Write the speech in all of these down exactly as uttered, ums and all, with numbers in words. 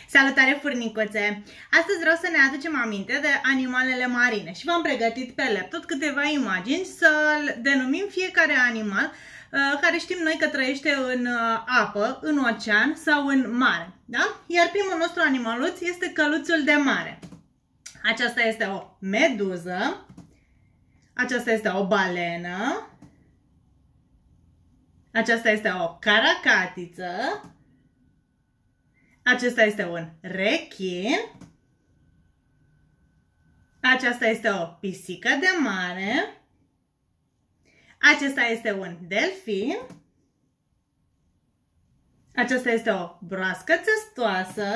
Salutare furnicuțe! Astăzi vreau să ne aducem aminte de animalele marine și v-am pregătit pe laptop câteva imagini să denumim fiecare animal uh, care știm noi că trăiește în uh, apă, în ocean sau în mare. Da? Iar primul nostru animaluț este căluțul de mare. Aceasta este o meduză, aceasta este o balenă, aceasta este o caracatiță, acesta este un rechin, aceasta este o pisică de mare, acesta este un delfin, aceasta este o broască țestoasă,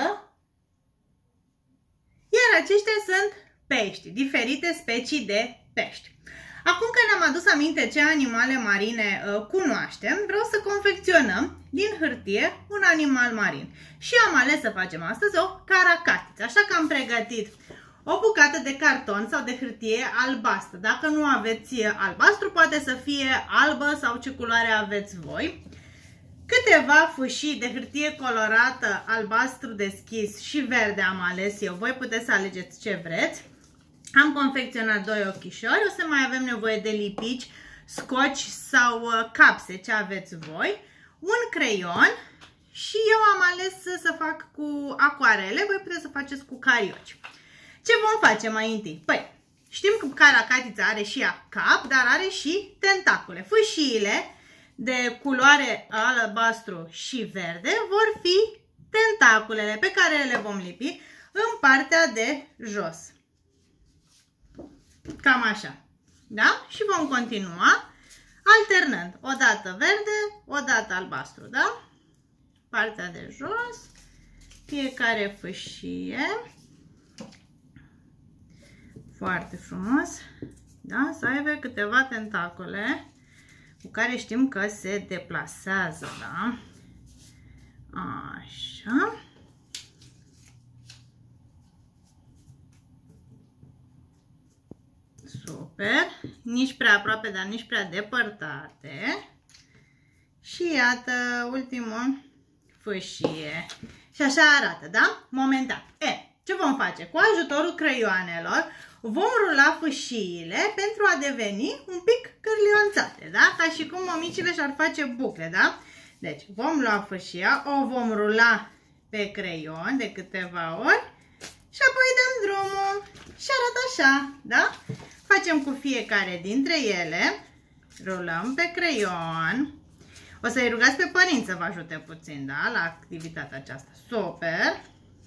iar aceștia sunt pești, diferite specii de pești. Acum că ne-am adus aminte ce animale marine uh, cunoaștem, vreau să confecționăm din hârtie un animal marin. Și am ales să facem astăzi o caracatiță, așa că am pregătit o bucată de carton sau de hârtie albastră. Dacă nu aveți albastru, poate să fie albă sau ce culoare aveți voi. Câteva fâșii de hârtie colorată, albastru deschis și verde am ales eu. Voi puteți să alegeți ce vreți. Am confecționat doi ochișori, o să mai avem nevoie de lipici, scoci sau capse, ce aveți voi, un creion și eu am ales să fac cu acoarele, voi puteți să faceți cu carioci. Ce vom face mai întâi? Păi, știm că caracatița are și ea cap, dar are și tentacule. Fâșiile de culoare albastru și verde vor fi tentaculele pe care le vom lipi în partea de jos. Cam așa, da? Și vom continua alternând, o dată verde, o dată albastru, da? Partea de jos, fiecare fâșie, foarte frumos, da? Să aibă câteva tentacule cu care știm că se deplasează, da? Așa. Super, nici prea aproape, dar nici prea depărtate. Și iată ultimul fâșie. Și așa arată, da? Momentan. E, ce vom face? Cu ajutorul creioanelor vom rula fâșiile pentru a deveni un pic cârlionțate, da? Ca și cum mămicile și-ar face bucle, da? Deci vom lua fâșia, o vom rula pe creion de câteva ori și apoi dăm drumul. Și arată așa, da? Facem cu fiecare dintre ele, rulăm pe creion. O să-i rugați pe părinți să vă ajute puțin, da? La activitatea aceasta. Super!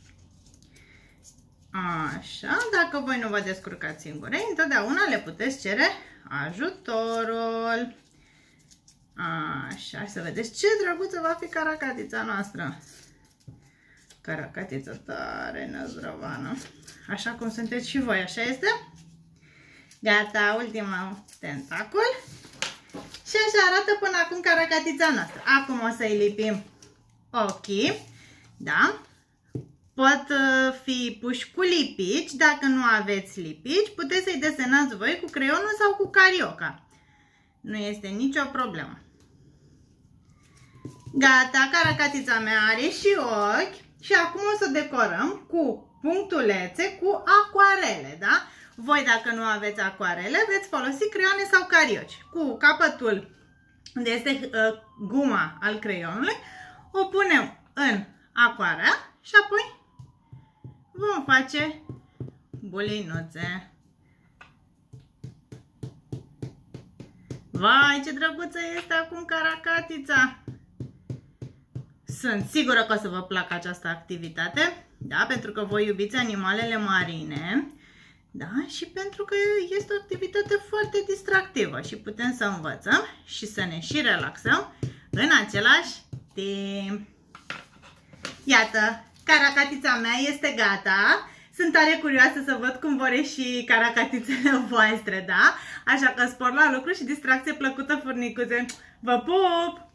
Așa, dacă voi nu vă descurcați singure, întotdeauna le puteți cere ajutorul. Așa, să vedeți ce drăguță va fi caracatița noastră. Caracatiță tare năzdrăvană. Așa cum sunteți și voi, așa este? Gata, ultimul tentacul. Și așa arată până acum caracatița noastră. Acum o să-i lipim ochii. Da? Pot fi puși cu lipici. Dacă nu aveți lipici, puteți să-i desenați voi cu creionul sau cu carioca. Nu este nicio problemă. Gata, caracatița mea are și ochi. Și acum o să decorăm cu punctulețe, cu acoarele, da? Voi, dacă nu aveți acoarele, veți folosi creioane sau carioci. Cu capătul unde este uh, guma al creionului, o punem în acoarea și apoi vom face bulinuțe. Vai, ce drăguță este acum caracatița! Sunt sigură că o să vă placă această activitate, da? Pentru că voi iubiți animalele marine, da? Și pentru că este o activitate foarte distractivă și putem să învățăm și să ne și relaxăm în același timp. Iată, caracatița mea este gata. Sunt tare curioasă să văd cum vor ieși caracatițele voastre, da? Așa că spor la lucru și distracție plăcută, furnicuțe. Vă pup!